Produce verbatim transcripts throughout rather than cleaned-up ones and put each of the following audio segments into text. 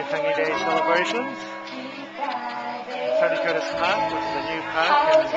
Waitangi Day Celebrations. Tony Curtis Park, which is a new park in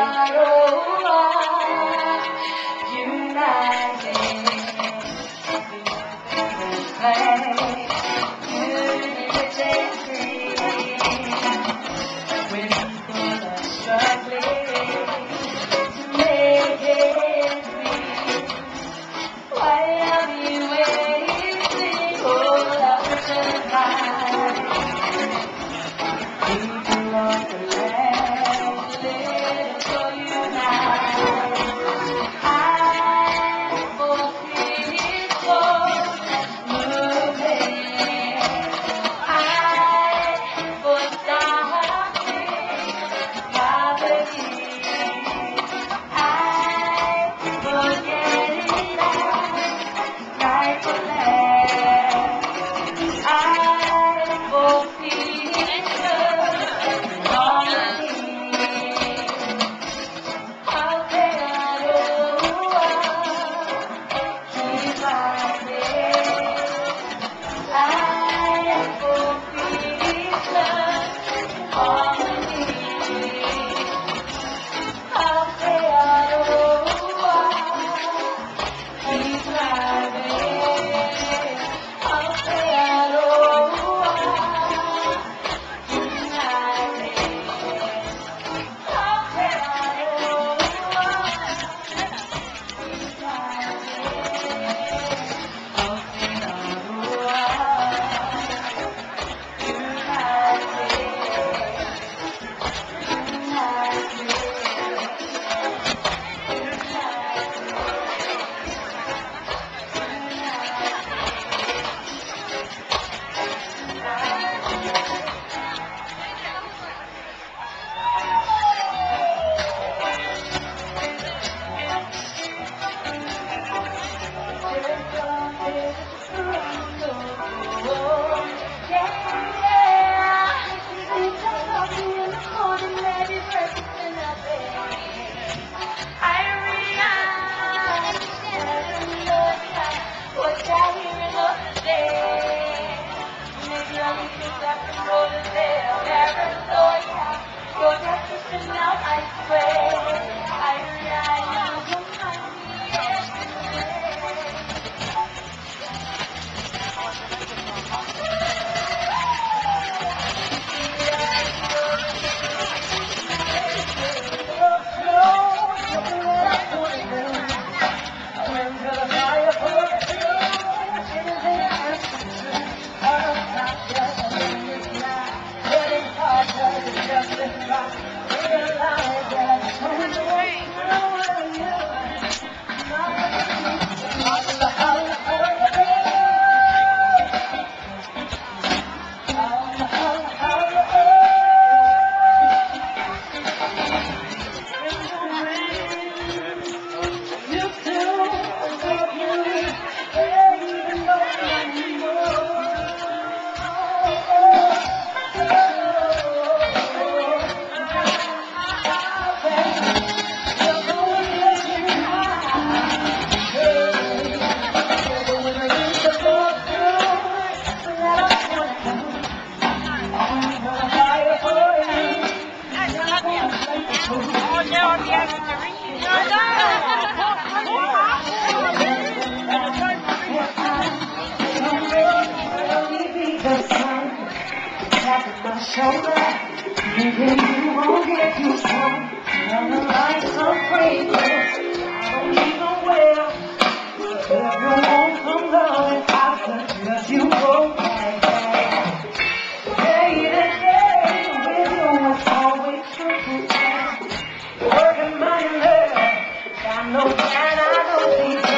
shoulder, maybe you won't get too strong. And the lights are crazy, I don't even wear. If you won't come down, I suggest you go back. Day to day, with you, it's always true. Working my nerve, got no plan, I don't see.